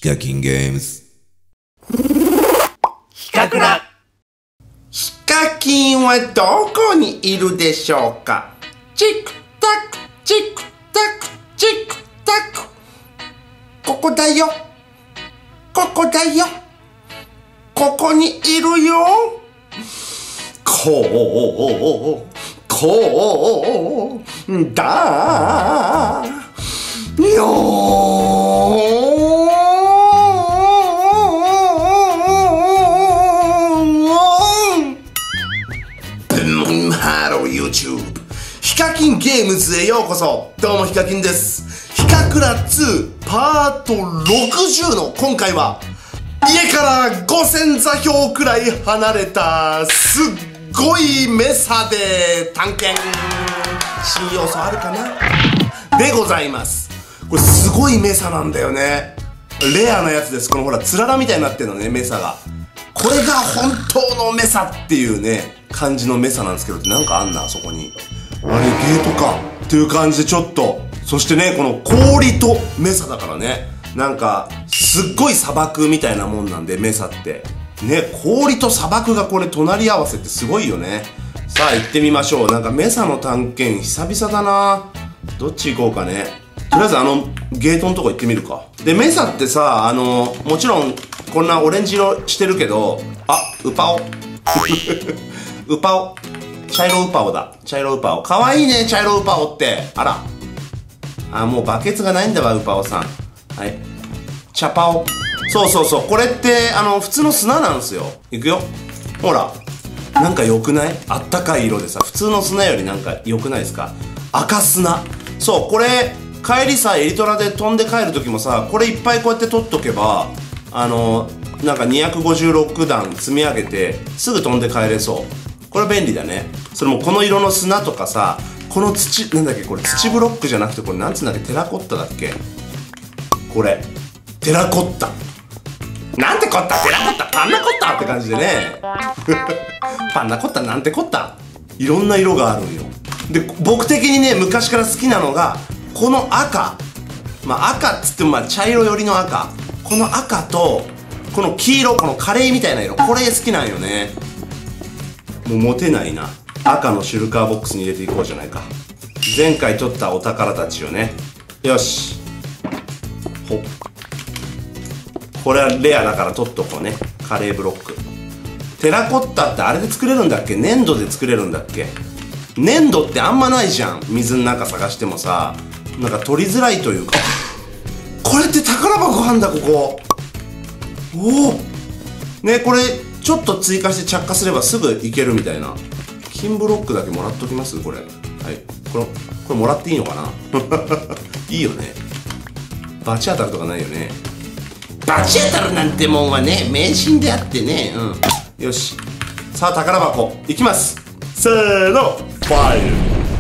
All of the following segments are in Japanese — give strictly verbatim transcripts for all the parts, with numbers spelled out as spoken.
カキンゲームズ。 ヒカクラ。 ヒカキンはどこにいるでしょうか。チクタクチクタクチクタク。ここだよ、ここだよ、ここにいるよ。こうこうだよー。ハロー YouTube、 ヒカキンゲームズへようこそ。どうもヒカキンです。ヒカクラツーパートろくじゅうの今回は、家からごせんざひょうくらい離れたすっごいメサで探検、新要素あるかなでございます。これすごいメサなんだよね。レアなやつです。このほらつららみたいになってるのね、メサが。これが本当のメサっていうね感じのメサなんですけど、なんかあんな、あそこにあれゲートかっていう感じでちょっと。そしてね、この氷とメサだからね、なんかすっごい砂漠みたいなもんなんで、メサってね、氷と砂漠がこれ隣り合わせってすごいよね。さあ行ってみましょう。なんかメサの探検久々だな。どっち行こうかね。とりあえずあのゲートのとこ行ってみるか。でメサってさ、あのもちろんこんなオレンジ色してるけど、あ、ウパオウパオ、茶色ウパオだ。茶色ウパオかわいいね、茶色ウパオって。あら、あ、もうバケツがないんだわ、ウパオさん。はい、茶パオ。そうそうそう、これってあの普通の砂なんですよ。いくよ、ほら、なんか良くない？あったかい色でさ、普通の砂よりなんか良くないですか？赤砂。そう、これ帰りさ、エリトラで飛んで帰る時もさ、これいっぱいこうやって取っとけば、あのなんかにひゃくごじゅうろくだん積み上げてすぐ飛んで帰れそう。これ便利だね。それもこの色の砂とかさ、この土、なんだっけこれ、土ブロックじゃなくて、これなんつうんだっけ、テラコッタだっけ、これテラコッタ、なんてこった、テラコッタ、パンナコッタって感じでねパンナコッタなんてこった、いろんな色があるんよ。で僕的にね、昔から好きなのがこの赤、まあ赤っつってもまあ茶色寄りの赤、この赤とこの黄色、このカレーみたいな色、これ好きなんよね。もう持てないな。赤のシュルカーボックスに入れていこうじゃないか。前回取ったお宝たちをね。よし、ほっ、これはレアだから取っとこうね。カレーブロック。テラコッタってあれで作れるんだっけ？粘土で作れるんだっけ？粘土ってあんまないじゃん、水の中探してもさ。なんか取りづらいというかこれって宝箱あんだ、ここ。おおね、これちょっと追加して着火すればすぐいけるみたいな。金ブロックだけもらっときます、これ。はい、これこれもらっていいのかないいよね。バチ当たるとかないよね。バチ当たるなんてもんはね、迷信であってね。うん、よし、さあ宝箱いきます。せーの、ファイ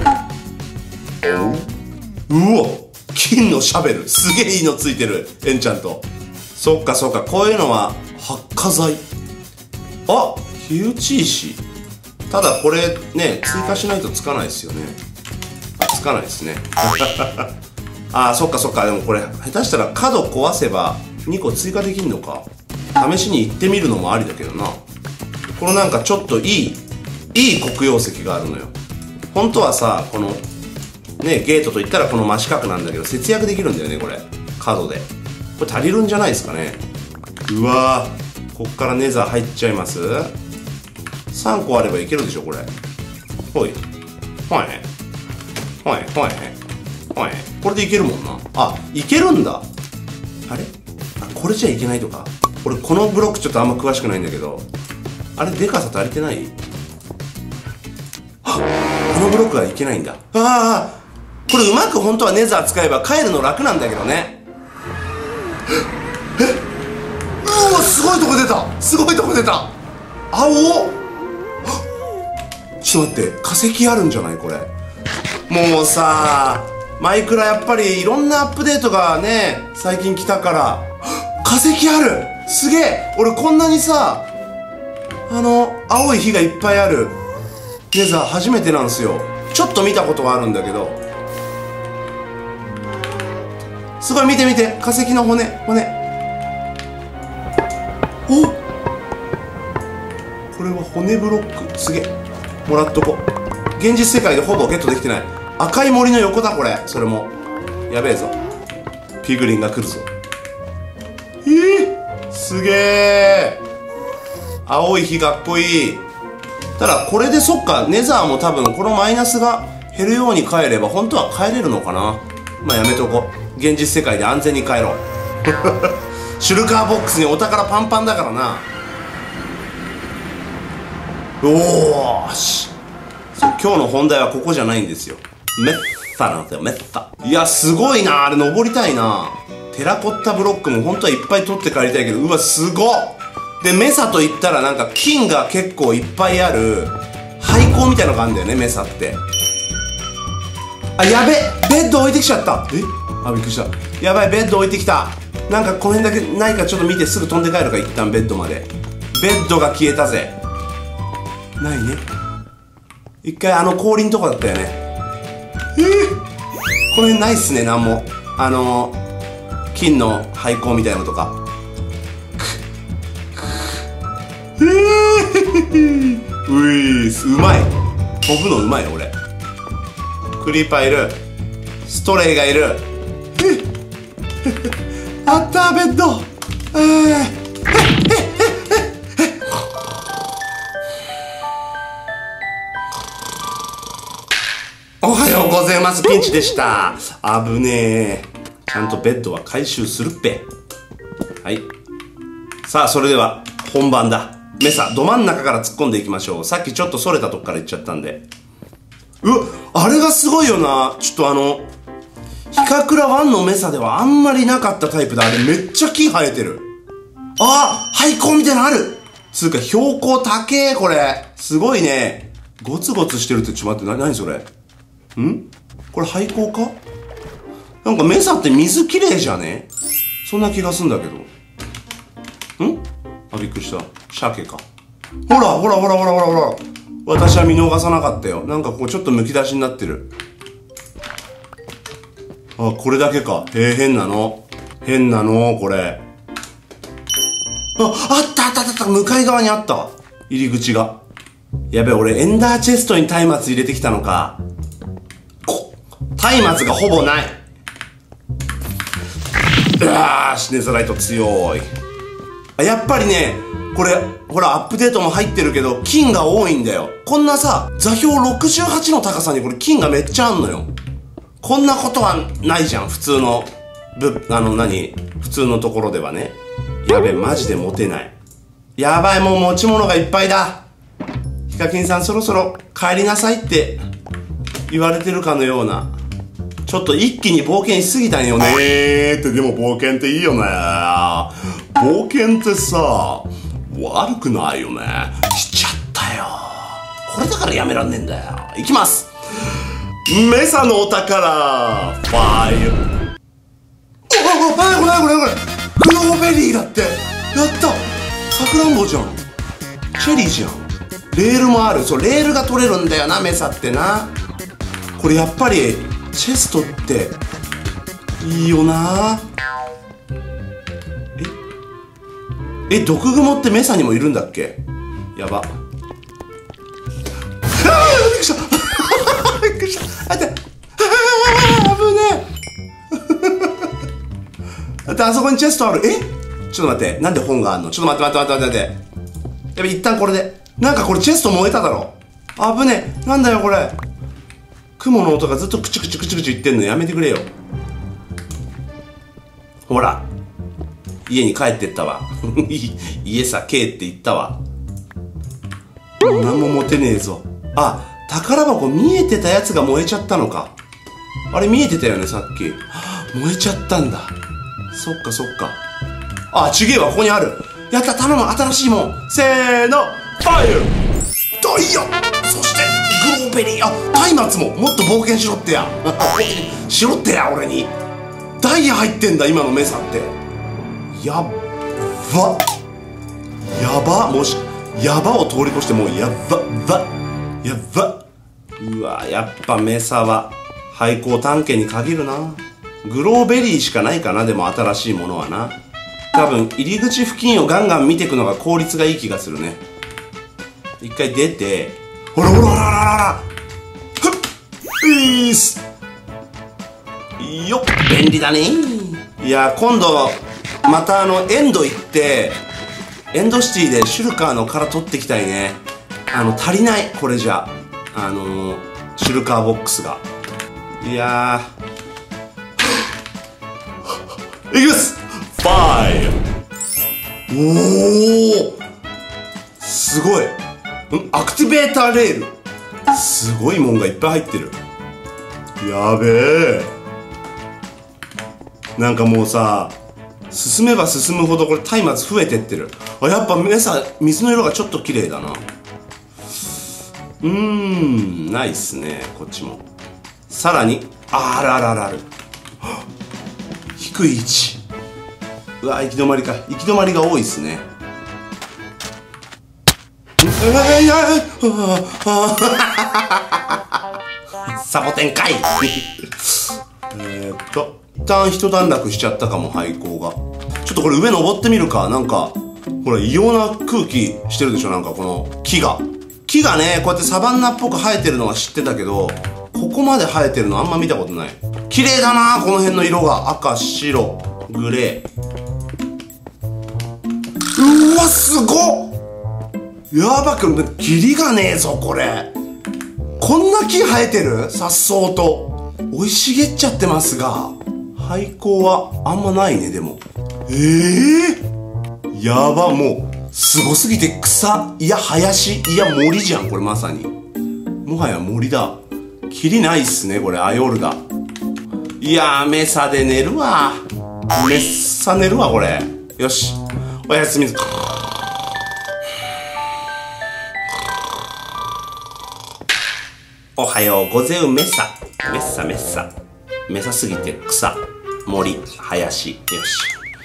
ル。うわ、金のシャベル、すげえいいのついてる、エンチャント。そっかそっか、こういうのは発火剤。あ、火打ち石。ただこれね、追加しないとつかないですよね。あ、つかないですねあー、そっかそっか。でもこれ下手したら角壊せばにこ追加できんのか。試しに行ってみるのもありだけどな。このなんかちょっといいいい黒曜石があるのよ。本当はさ、このねゲートといったらこの真四角なんだけど、節約できるんだよね、これ角で。これ足りるんじゃないですかね。うわー、こっからネザー入っちゃいます。さんこあればいけるでしょ、これ。ほいほいほいほいほい、これでいけるもんな。あ、いけるんだ。あれ、あ、これじゃいけないとか。俺このブロックちょっとあんま詳しくないんだけど、あれでかさ足りてない？あ、このブロックはいけないんだ。ああ、これうまく本当はネザー使えば帰るの楽なんだけどね。えっ、うわ、すごいとこ出た、すごいとこ出た。青っ、ちょっと待って、化石あるんじゃない、これ。もうさ、マイクラやっぱりいろんなアップデートがね最近来たから、化石ある、すげえ。俺こんなにさ、あの青い火がいっぱいあるネザー初めてなんですよ。ちょっと見たことはあるんだけど、すごい、見て見て、化石の骨骨骨ブロックすげえ。もらっとこ。現実世界でほぼゲットできてない。赤い森の横だこれ。それもやべえぞ。ピグリンが来るぞ。えー、すげえ。青い火かっこいい。ただこれでそっか、ネザーも多分このマイナスが減るように帰れば本当は帰れるのかな。まあやめとこう。現実世界で安全に帰ろう。シュルカーボックスにお宝パンパンだからな。おーし。今日の本題はここじゃないんですよ。メッサなんですよ、メッサ。いや、すごいな。あれ登りたいな。テラコッタブロックも本当はいっぱい取って帰りたいけど、うわ、すごっ。で、メサと言ったらなんか金が結構いっぱいある廃校みたいなのがあるんだよね、メサって。あ、やべ、ベッド置いてきちゃった。え、あ、びっくりした。やばい、ベッド置いてきた。なんかこの辺だけないかちょっと見てすぐ飛んで帰るか。一旦ベッドまで。ベッドが消えたぜ。ないね。一回あの氷のとこだったよね。えー、この辺ないっすね、なんも。あのー、金の廃校みたいなのとか。えー、ういーす、うまい。飛ぶのうまい俺。クリーパーいる。ストレイがいる。あったー、ベッド。えーおはようございます。ピンチでした。危ねえ。ちゃんとベッドは回収するっぺ。はい。さあ、それでは本番だ。メサ、ど真ん中から突っ込んでいきましょう。さっきちょっとそれたとこから行っちゃったんで。うわ、あれがすごいよな。ちょっとあの、ヒカクラワンのメサではあんまりなかったタイプだ。あれめっちゃ木生えてる。あ、廃校みたいなのある。つうか標高高え、これ。すごいね。ゴツゴツしてるって、ちょっと待って、な、なにそれ。んこれ廃校か。なんかメサって水きれいじゃね。そんな気がすんだけど。んあ、びっくりした。鮭か。ほらほらほらほらほらほら。私は見逃さなかったよ。なんかこうちょっとむき出しになってる。あ、これだけか。へえ、変なの。変なの、これ。あ、あったあったあった。向かい側にあったわ。入り口が。やべえ、俺エンダーチェストに松明入れてきたのか。松明がほぼない。うわー、シネザライト強い。あ、やっぱりね、これ、ほら、アップデートも入ってるけど、金が多いんだよ。こんなさ、座標ろくじゅうはちの高さにこれ金がめっちゃあんのよ。こんなことはないじゃん、普通の、ぶ、あの、何普通のところではね。やべ、マジで持てない。やばい、もう持ち物がいっぱいだ。ヒカキンさんそろそろ帰りなさいって言われてるかのような。ちょっと一気に冒険しすぎたんよねーって。でも冒険っていいよねー。冒険ってさ、悪くないよね。しちゃったよ。これだからやめらんねえんだよ。いきます。メサのお宝ファイブ。おおお、なにこれなにこれなにこれ。グローベリーだって。やった。さくらんぼじゃん。チェリーじゃん。レールもある。そう、レールが取れるんだよな、メサってな。これやっぱりチェストっていいよな。ええ、毒蜘蛛ってメサにもいるんだっけ。やば。ああ、びっくりしたびっくりした。あって、ああ、危ねえ。だってあそこにチェストある。え、ちょっと待って、なんで本があんの。ちょっと待って待って待って待って。やべ、一旦これで。なんかこれチェスト燃えただろ。危ねえ。なんだよこれ。雲の音がずっとクチュクチュクチュクチュ言ってんのやめてくれよ。ほら、家に帰ってったわ。家さ、K って言ったわ。何も持てねえぞ。あ、宝箱見えてたやつが燃えちゃったのか。あれ見えてたよね、さっき。燃えちゃったんだ。そっかそっか。あ、ちげえわ、ここにある。やった、頼む、新しいもん。せーの、ファイルダイヤ、そしてグローベリー。あ、松明ももっと冒険しろってや。しろってや、俺に。ダイヤ入ってんだ、今のメサって。やっば。やば。もし、やばを通り越してもうやっば、ば。やっば。うわ、やっぱメサは、廃校探検に限るな。グローベリーしかないかな、でも新しいものはな。多分、入り口付近をガンガン見ていくのが効率がいい気がするね。 一回出て、ほらほらほらほらほら、ふっ、いいっすよっ、便利だね。いや、今度またあのエンド行ってエンドシティでシュルカーの殻取ってきたいね。あの足りない、これじゃあのー、シュルカーボックスが。いやーいきます。ファイブ。おお、すごい。アクティベーターレール、すごいもんがいっぱい入ってる。やべえ。なんかもうさ、進めば進むほどこれ松明増えてってる。あ、やっぱメサ水の色がちょっと綺麗だな。うーん、ないっすね。こっちもさらに、あるあるあるある。低い位置。うわ、行き止まりか。行き止まりが多いっすね。サボテンかい。えっと一旦一段落しちゃったかも、廃校が。ちょっとこれ上登ってみるか。なんかほら異様な空気してるでしょ。なんかこの木が木がね、こうやってサバンナっぽく生えてるのは知ってたけど、ここまで生えてるのあんま見たことない。綺麗だな、この辺の色が。赤、白、グレー。うわ、すごっ。やばく、キリがねえぞこれ。こんな木生えてる。さっそうと生い茂っちゃってますが、廃校はあんまないね。でもええー、やば。もうすごすぎて草、いや林、いや森じゃんこれ。まさにもはや森だ。キリないっすねこれ。アヨルガ。いやー、メサで寝るわ。メッサ寝るわこれ。よし、おやすみ。おはようごぜうメッサ。メッサメッサ。メサすぎて草、森、林。よし。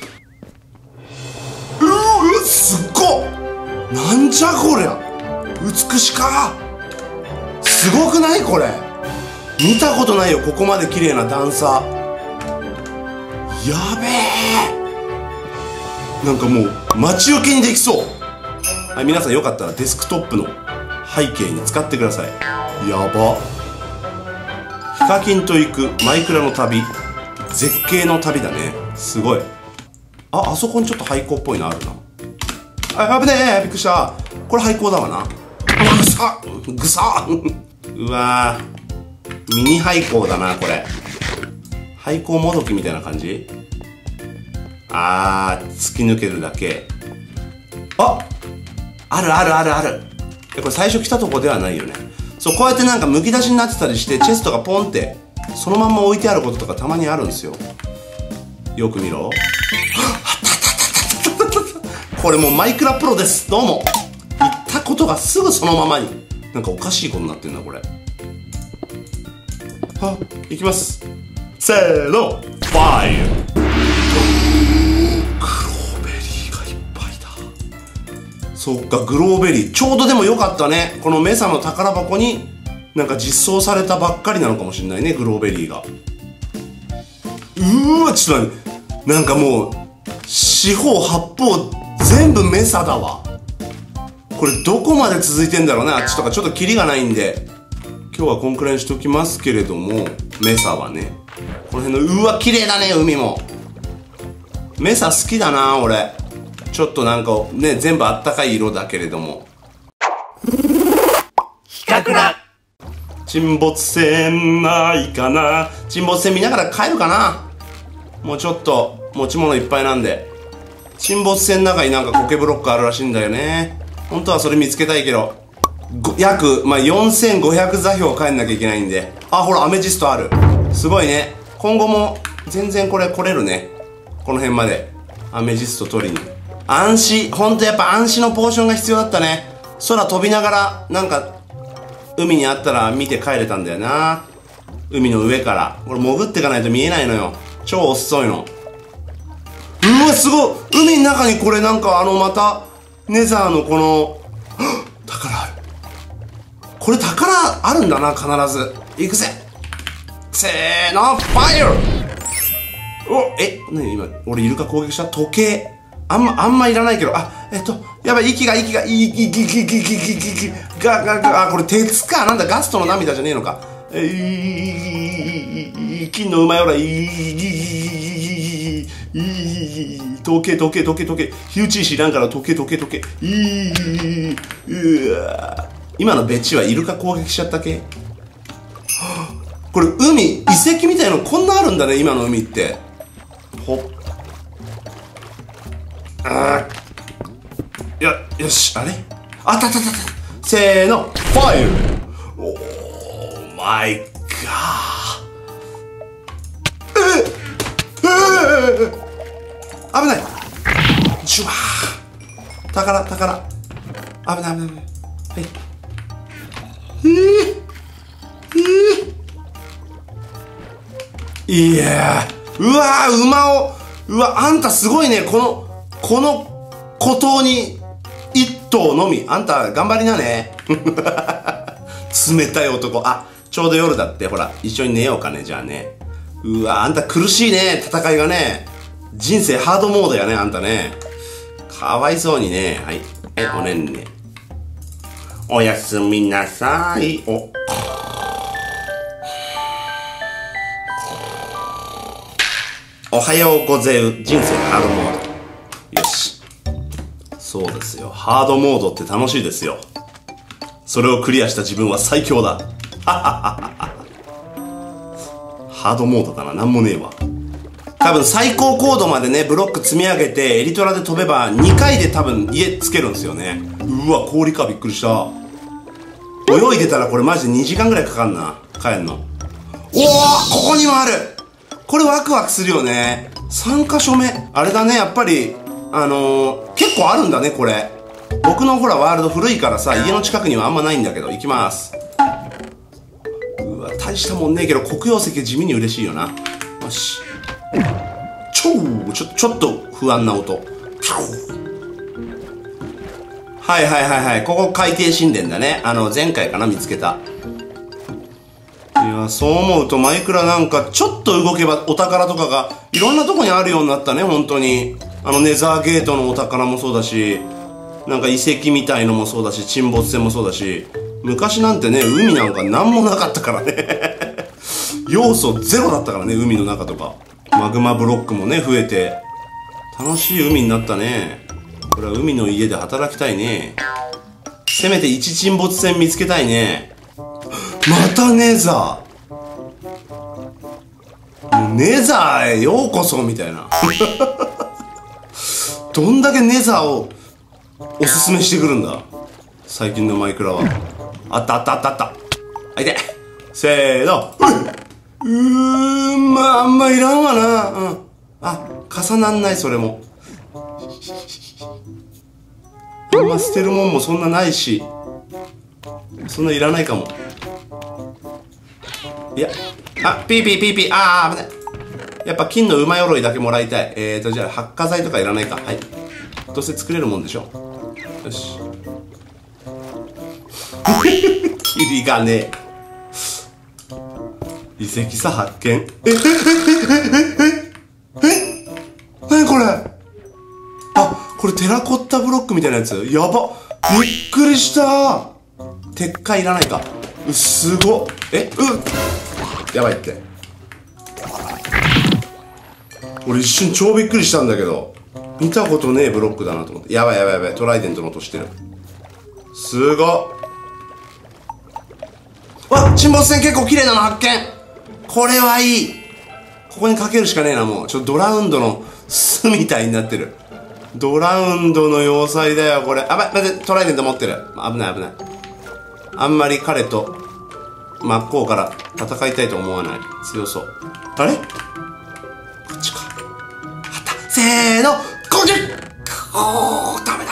うー、すっごっ。なんじゃこりゃ。美しか。すごくないこれ。見たことないよここまで綺麗な段差。やべえ。なんかもう待ち受けにできそう。はい、皆さんよかったらデスクトップの背景に使ってください。やば。ヒカキンと行くマイクラの旅、絶景の旅だね。すごい。あ、あそこにちょっと廃校っぽいのあるな。あ、危ねえ、びっくりした。これ廃校だわな。ぐさぐさうわー、ミニ廃校だなこれ。廃校もどきみたいな感じ。あー、突き抜けるだけ。あ、あるあるあるある。これ最初来たとこではないよね。そう、こうやってなんかむき出しになってたりして、チェストがポンってそのまんま置いてあることとかたまにあるんですよ。よく見ろ。これもうマイクラプロです。どうも。言ったことがすぐそのままに。なんかおかしいことになってんなこれ。は、いきます。せーの、ファイブ。グローベリーがいっぱいだ。そっか、グローベリーちょうどでもよかったね。このメサの宝箱になんか実装されたばっかりなのかもしれないね、グローベリーが。うーわ、ちょっと待って、なんかもう四方八方全部メサだわ。これどこまで続いてんだろうね。あっちとかちょっとキリがないんで今日はこんくらいにしときますけれども、メサはね、この辺の、うわ綺麗だね。海もメサ好きだな俺。ちょっとなんかね、全部あったかい色だけれども。比較だ。沈没船ないかな。沈没船見ながら帰るかな。もうちょっと持ち物いっぱいなんで。沈没船の中になんか苔ブロックあるらしいんだよね。本当はそれ見つけたいけど、約、まあ、よんせんごひゃく座標帰んなきゃいけないんで。あ、ほらアメジストある。すごいね。今後も全然これ来れるね。この辺までアメジスト取りに。暗視、ほんとやっぱ暗視のポーションが必要だったね。空飛びながらなんか海にあったら見て帰れたんだよな。海の上からこれ潜っていかないと見えないのよ。超遅いの。うわすごい。海の中にこれなんかあのまたネザーのこの宝ある。これ宝あるんだな必ず。行くぜ。せーの、ファイヤー。お、え、なに今俺イルカ攻撃した。時計あんまあんまいらないけど、あ、えっとやばい、息が息が、い息、息、息、息、息、息、ガガガ、あ、これ鉄か。なんだ、ガストの涙じゃねえのか。えー、金の馬よら、いー、時計、時計、時計、時計、火打ち石いらんから時計、時計、時計、いー、うわ。今のベチはイルカ攻撃しちゃった系。これ海、遺跡みたいのこんなあるんだね、今の海って。ほっ。あー。よ、よし、あれあったあったあった。せーの、ファイル。オーマイガー。えええ危ない。ジュワー。宝、宝。危ない危ない危ない。はい。えー、えー、いやー、うわー、馬を、うわ、あんたすごいね、この、この孤島に一頭のみ。あんた頑張りなね。冷たい男。あ、ちょうど夜だって、ほら、一緒に寝ようかね、じゃあね。うわ、あんた苦しいね、戦いがね。人生ハードモードやね、あんたね。かわいそうにね。はい。え、おねんね。おやすみなさい。お。おはようごぜう。人生ハードモード。よし。そうですよ。ハードモードって楽しいですよ。それをクリアした自分は最強だ。ハードモードだな。なんもねえわ。多分最高高度までね、ブロック積み上げて、エリトラで飛べばにかいで多分家つけるんですよね。うわ、氷かびっくりした。泳いでたらこれマジでにじかんぐらいかかんな。帰んの。おお、ここにもある。これワクワクするよね。さんかしょめ。あれだね、やっぱり、あのー、結構あるんだね、これ。僕のほら、ワールド古いからさ、家の近くにはあんまないんだけど、行きます。うわ、大したもんねえけど、黒曜石地味に嬉しいよな。よし。ちょー、ちょ、ちょっと不安な音。はいはいはいはい。ここ海底神殿だね。あの、前回かな、見つけた。いや、そう思うとマイクラなんか、ちょっと動けばお宝とかが、いろんなとこにあるようになったね、本当に。あの、ネザーゲートのお宝もそうだし、なんか遺跡みたいのもそうだし、沈没船もそうだし、昔なんてね、海なんかなんもなかったからね。要素ゼロだったからね、海の中とか。マグマブロックもね、増えて。楽しい海になったね。これは海の家で働きたいね。せめて一沈没船見つけたいね。またネザー。もうネザーへようこそみたいな。どんだけネザーをおすすめしてくるんだ。最近のマイクラは。あったあったあったあった。あいて。せーの。うーん、まあ、あんまいらんわな。うん。あ、重なんない、それも。あんま捨てるもんもそんなないし。そんないらないかも。いや。あ、ピーピーピーピー。あー、危ない。やっぱ金の馬鎧だけもらいたい。えーと、じゃあ、発火剤とかいらないか。はい。どうせ作れるもんでしょ。よし。キリがねえ。遺跡さ発見。え、え、え、え、え、え、え、なにこれ。あ、これテラコッタブロックみたいなやつ。やば。びっくりした。鉄塊いらないか。う、すごっ。え、うやばいって。俺一瞬超びっくりしたんだけど。見たことねえブロックだなと思って。やばいやばいやばい。トライデントの音してる。すごっ。わっ、沈没船結構綺麗なの発見。これはいい。ここにかけるしかねえな、もう。ちょっとドラウンドの巣みたいになってる。ドラウンドの要塞だよ、これ。あ、ば、待って、トライデント持ってる。危ない危ない。あんまり彼と真っ向から戦いたいと思わない。強そう。あれこっちか。あった。せーの、攻撃。おー、ダメだ。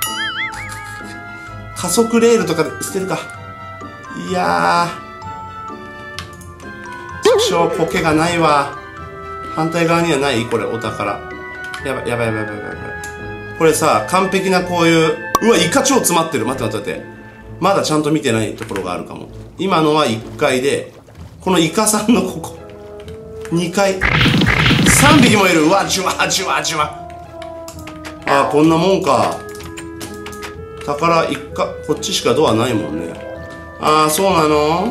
加速レールとかで捨てるか。いやー。超ポケがないわ。反対側にはないこれ、お宝。やばい、やばい、やばい、やばい、やばい。これさ、完璧なこういう、うわ、イカ超詰まってる。待って待って待って。まだちゃんと見てないところがあるかも。今のはいっかいで、このイカさんのここ、にかい。さんびきもいる。うわ、じゅわじゅわじゅわ。あー、こんなもんか。 宝一か、こっちしかドアないもんね。ああ、そうなの？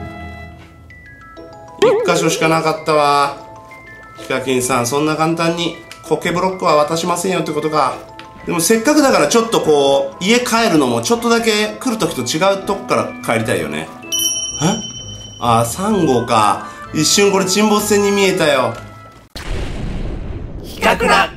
一箇所しかなかったわ。ヒカキンさん、そんな簡単にコケブロックは渡しませんよってことか。でもせっかくだからちょっとこう、家帰るのもちょっとだけ来るときと違うとこから帰りたいよね。え？ああ、さん号か。一瞬これ沈没船に見えたよ。 ヒカクラ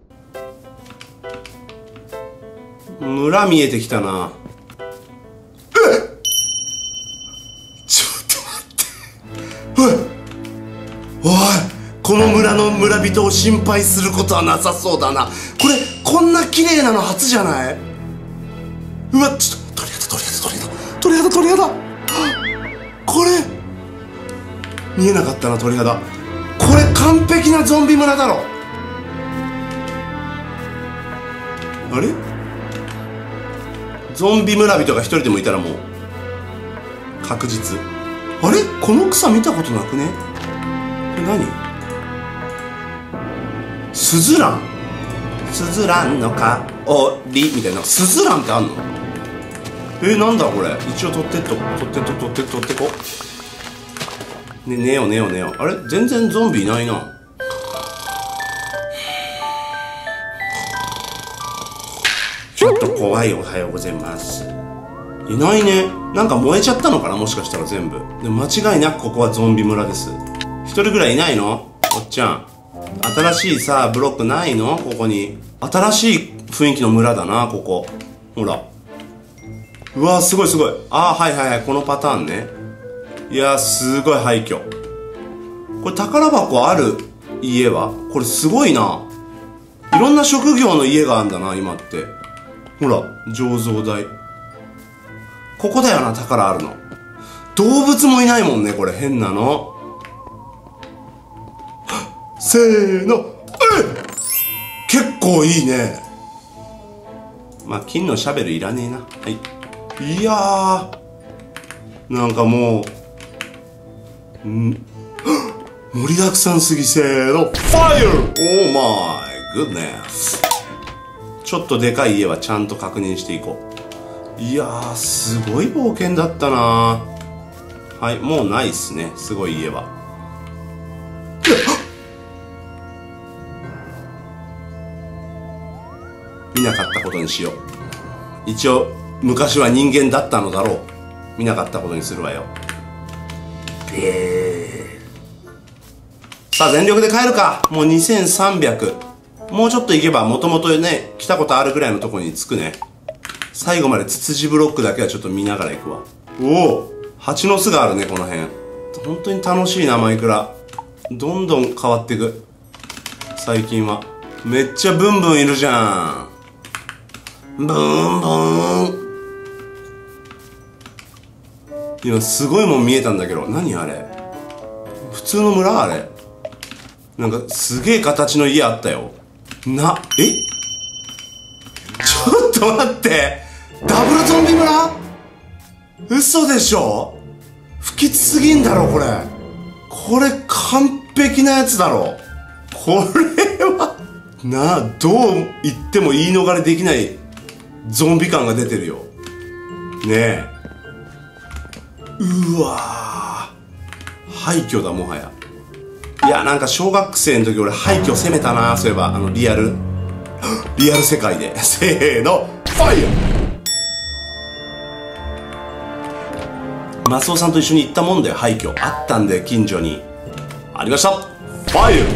村見えてきたな。えっ、ちょっと待って。おい、おい、この村の村人を心配することはなさそうだな。これこんな綺麗なの初じゃない？うわ、ちょっと鳥肌鳥肌鳥肌鳥肌鳥肌。これ見えなかったな、鳥肌。これ完璧なゾンビ村だろ。あれ、ゾンビ村人が一人でもいたらもう確実。あれ、この草見たことなくね？これ何？スズラン？スズランの香りみたいな。スズランってあんの？えー、なんだこれ。一応取ってっと取ってっと取ってっと取ってこね。寝よう寝よう寝よう。あれ、全然ゾンビいないな。ちょっと怖い。おはようございます。いないね。なんか燃えちゃったのかな、もしかしたら全部。でも間違いなくここはゾンビ村です。一人ぐらいいないの？おっちゃん、新しいさブロックないの？ここに新しい雰囲気の村だな、ここ。ほら、うわー、すごいすごい。ああ、はいはいはい、このパターンね。いやー、すごい廃墟。これ宝箱ある家はこれすごいな。いろんな職業の家があるんだな今って。ほら、醸造台。ここだよな、宝あるの。動物もいないもんね、これ。変なの。せーの。えっ、結構いいね。まあ、金のシャベルいらねえな。はい。いやー、なんかもう、ん盛りだくさんすぎ。せーの。ファイヤー！ Oh my goodness。ちょっとでかい家はちゃんと確認していこう。いやー、すごい冒険だったなー。はい、もうないっすね、すごい家は。見なかったことにしよう。一応昔は人間だったのだろう。見なかったことにするわよ。えー、さあ全力で帰るか。もうにせんさんびゃく。もうちょっと行けばもともとね来たことあるぐらいのとこに着くね。最後までツツジブロックだけはちょっと見ながら行くわ。おお、蜂の巣があるね、この辺。本当に楽しいな、マイクラ。どんどん変わっていく最近は。めっちゃブンブンいるじゃん。ブンブン。今すごいもん見えたんだけど、何あれ。普通の村？あれなんかすげえ形の家あったよな。え、ちょっと待って、ダブルゾンビ村？嘘でしょ。不吉すぎんだろこれ。これ完璧なやつだろこれは。なあ、どう言っても言い逃れできないゾンビ感が出てるよねえ。うわー、廃墟だもはや。いや、なんか小学生の時俺廃墟攻めたな。そういえばあのリアルリアル世界で。せーの、ファイヤー。マスオさんと一緒に行ったもんだよ。廃墟あったんで近所にありました。ファイヤ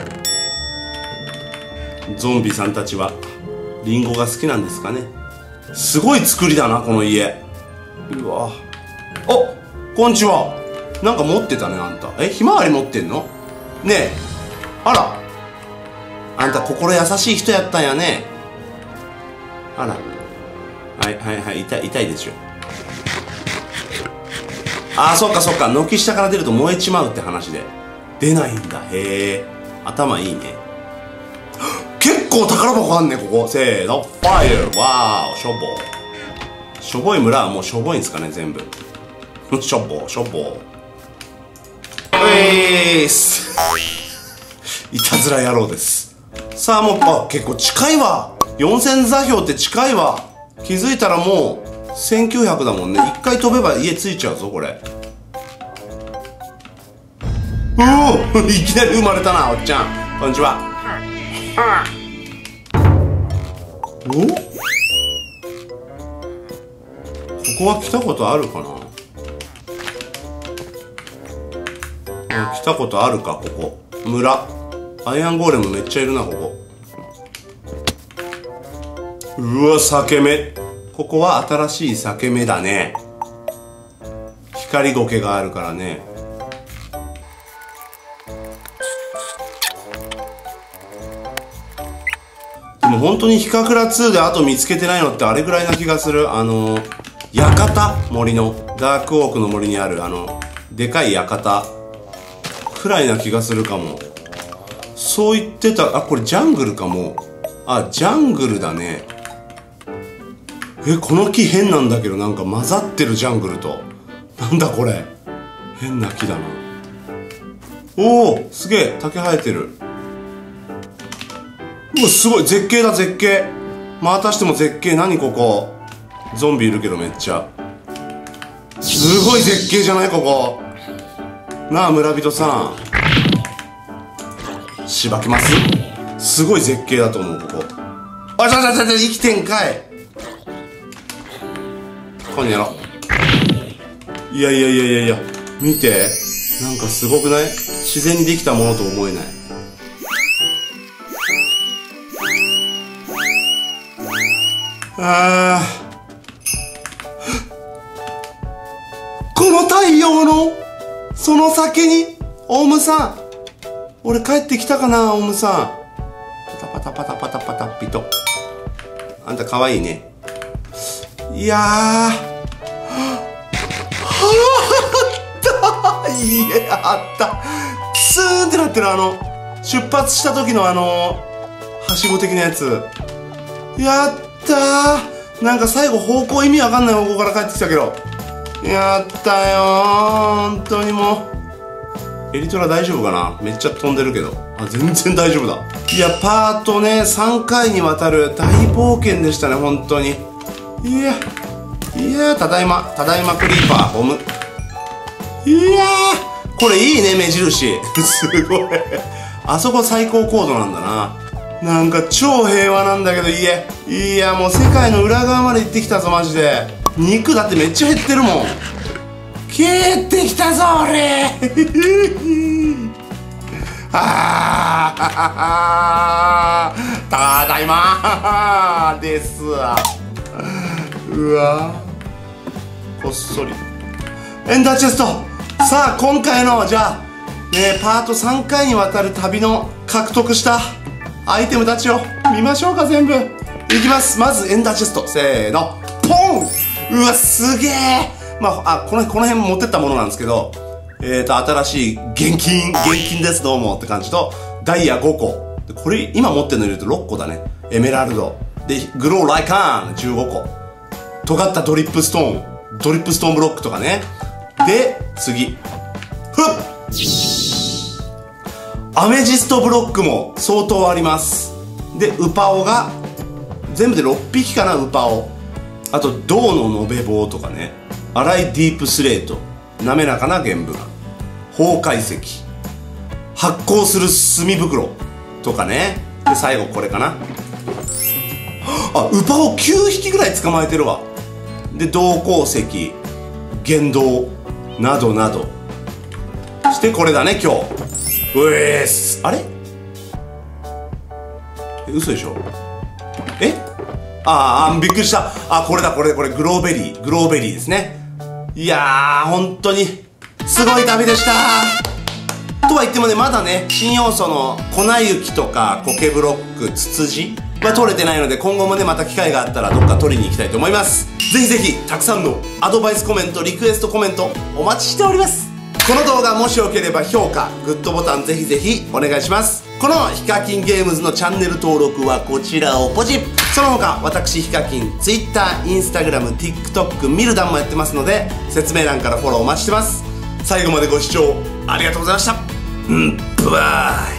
ー。ゾンビさんたちはリンゴが好きなんですかね。すごい作りだなこの家。うわ、お、こんにちは。なんか持ってたねあんた。え、ひまわり持ってんのねえ。あら、あんた心優しい人やったんやね。あら、はいはいはい、痛い痛いでしょ。ああ、そっかそっか、軒下から出ると燃えちまうって話で出ないんだ。へえ、頭いいね。結構宝箱あんねここ。せーの、ファイヤー。わーお、しょぼ。しょぼい村はもうしょぼいんすかね全部。しょぼしょぼ。えーすいたずら野郎です。さあもう、あ、結構近いわ。四千座標って近いわ。 気づいたらもうせんきゅうひゃくだもんね。一回飛べば家着いちゃうぞこれ。おおいきなり生まれたなおっちゃん。こんにちは。お、ここは来たことあるかな。来たことあるか。ここ村アイアンゴーレムめっちゃいるなここ。うわ裂け目。ここは新しい裂け目だね。光苔があるからね。でも本当にヒカクラツーであと見つけてないのってあれぐらいな気がする。あの館、森のダークオークの森にあるあのでかい館くらいな気がするかも。そう言ってた。あ、これジャングルかも。あ、ジャングルだね。え、この木変なんだけど、なんか混ざってるジャングルと。なんだこれ、変な木だな。おおすげえ竹生えてる。うわすごい絶景だ絶景。またしても絶景。何ここゾンビいるけどめっちゃすごい絶景じゃないここ。なあ村人さんしばきます。すごい絶景だと思うここ。あちゃちゃちゃちゃ生きてんかい。こんやろ。いやいやいやいやいや見て、なんかすごくない？自然にできたものと思えない。あーこの太陽のその先にオウムさん、俺帰ってきたかな。オウムさんパタパタパタパタパタピト。あんたかわいいね。いやーはあ家あったスーンってなってる。あの出発した時のあのはしご的なやつ。やったー。なんか最後方向意味わかんない方向から帰ってきたけどやったよー。本当にもうエリトラ大丈夫かな。めっちゃ飛んでるけど。あ全然大丈夫だ。いやパートねさんかいにわたる大冒険でしたね本当に。いやいやただいまただいまクリーパーボム。いやーこれいいね目印すごいあそこ最高高度なんだな。なんか超平和なんだけど家。いやもう世界の裏側まで行ってきたぞマジで。肉だってめっちゃ減ってるもん。帰ってきたぞ俺あーただいまですわ。うわこっそりエンダーチェスト。さあ今回のじゃあ、ね、パートさんかいにわたる旅の獲得したアイテムたちを見ましょうか。全部いきます。まずエンダーチェストせーのポン。うわすげえ。まあ、あこのこの辺持ってったものなんですけど、えーと新しい現金現金ですどうもって感じとダイヤごこで、これ今持ってるの入れるとろっこだね。エメラルドでグローライカーンじゅうごこ、尖ったドリップストーンドリップストーンブロックとかね。で次ふっアメジストブロックも相当あります。でウパオが全部でろっぴきかな。ウパオ、あと銅の延べ棒とかね。粗いディープスレート、滑らかな原部が崩壊石、発光する墨袋とかね。で最後これかな。あウパオきゅうひきぐらい捕まえてるわ。で銅鉱石、原銅などなどしてこれだね今日。うえーすあれえ嘘でしょ。えああびっくりした。あこれだこれこれグローベリーグローベリーですね。いやー本当にすごい旅でした。とは言ってもねまだね新要素の粉雪とか苔ブロックツツジは取れてないので、今後もねまた機会があったらどっか取りに行きたいと思います。ぜひぜひたくさんのアドバイスコメントリクエストコメントお待ちしております。この動画もしよければ評価グッドボタンぜひぜひお願いします。このヒカキンゲームズのチャンネル登録はこちらをポチッ。その他私ヒカキン Twitter、Instagram、TikTok、ミルダンもやってますので説明欄からフォローお待ちしてます。最後までご視聴ありがとうございました。うんバイ。